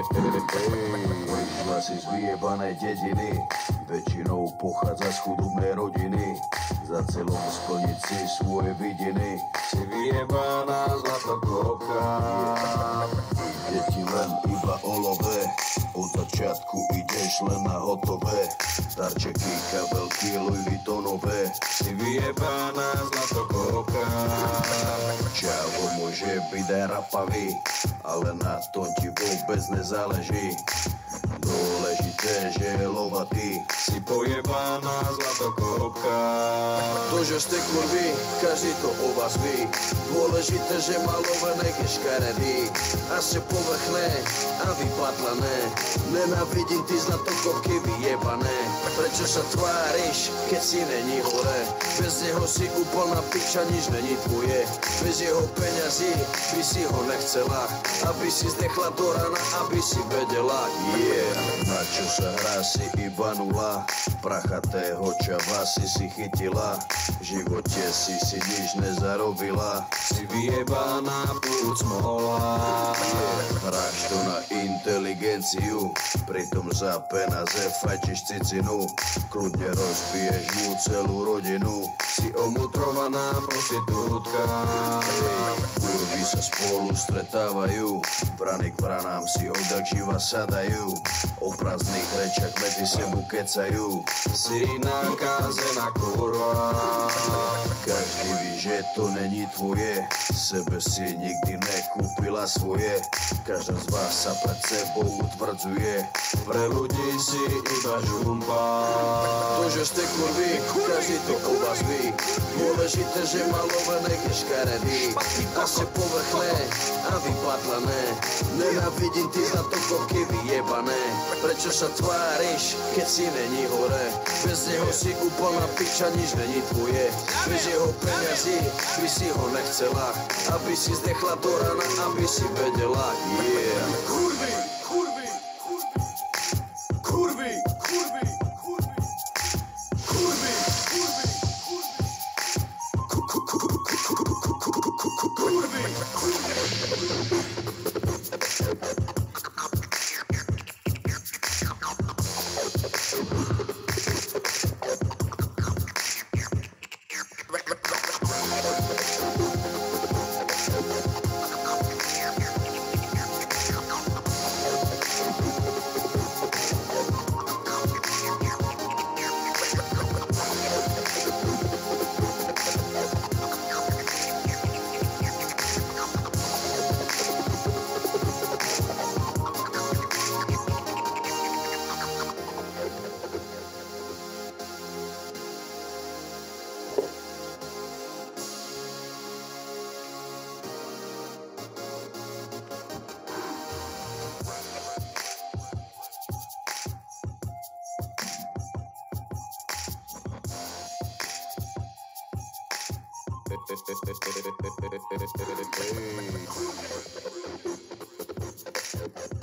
Prišla si z vyjebanej dediny, väčšinou pochádza z chudobnej rodiny. Za celom splniť si svoje vidiny, si vyjebaná zlatokopka. Ide ti len iba o love, od začiatku ideš len na hotové. Darčeky, kabelky, Louis Vuittonové, si vyjebaná zlatokopka. Čavo môže byť aj rapavý, ale na tom ti vôbec nezáleží. Dôležité, že je lovatý, si pojebaná zlatokopka. To, že ste kurvy, každý to o vás ví. Dôležité, že má lovenek je škaredý a ste povrchné a vypadlané. Nenávidím ty zlatokopky vyjebané. Prečo sa tváriš, keď si není hore? Bez neho si úplná piča, nič není tvoje. Bez jeho peňazí by si ho nechcela, aby si zdechla do rana, aby si vedela. Na čo sa hrá, si iba nula, prachatého čava si chytila. V živote si nič nezarobila, si vyjebaná púd smola. Hráš to na inteligenciu, pritom za peniaze fajčiš cicinu. Kľudne rozbiješ mu celú rodinu, si omutrovaná prostitútka. Kurvy sa spolu stretávajú, brany k branám si odjak živa sadajú. O prázdnych rečiach medzi sebou kecajú, si nakázená kurva. Každý ví, že to není tvoje, sebe si nikdy nekúpila svoje. Každá z vás sa pred sebou utvrdzuje, pre ľudí si iba žumpa. To, že ste kurvy, každý to o vás ví. Dôležité, že má lovenek je škaredý a ste povrchné a vypadlané. Nenávidím ty zlatokopky vyjebané. Prečo sa tváriš, keď si není hore? Bez neho si úplná piča, nič není tvoje. Bez jeho peňazí by si ho nechcela, aby si zdechla do rana, aby si vedela. Kurvy, kurvy, kurvy, kurvy, kurvy, kurvy, kurvy, Hey.